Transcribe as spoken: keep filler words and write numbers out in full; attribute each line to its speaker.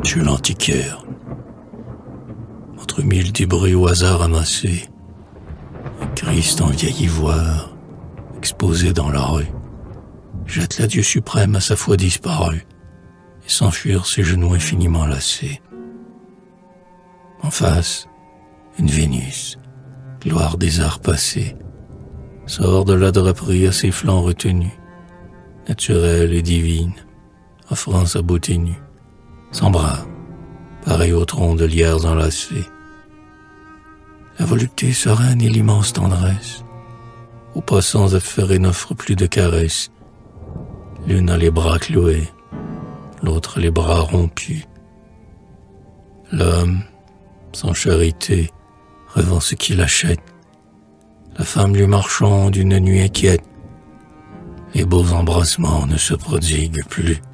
Speaker 1: chez l'antiquaire. Entre mille débris au hasard amassés, un Christ en vieil ivoire, exposé dans la rue, jette l'adieu suprême à sa foi disparue et s'enfuir ses genoux infiniment lassés. En face, une Vénus, gloire des arts passés, sort de la draperie à ses flancs retenus, naturelle et divine, offrant sa beauté nue, sans bras, pareil au tronc de lierres enlacés. La volupté sereine et l'immense tendresse, aux passants affairés n'offrent plus de caresses. L'une a les bras cloués, l'autre les bras rompus. L'homme, sans charité, revend ce qu'il achète. La femme lui marchande d'une nuit inquiète. Les beaux embrassements ne se prodiguent plus.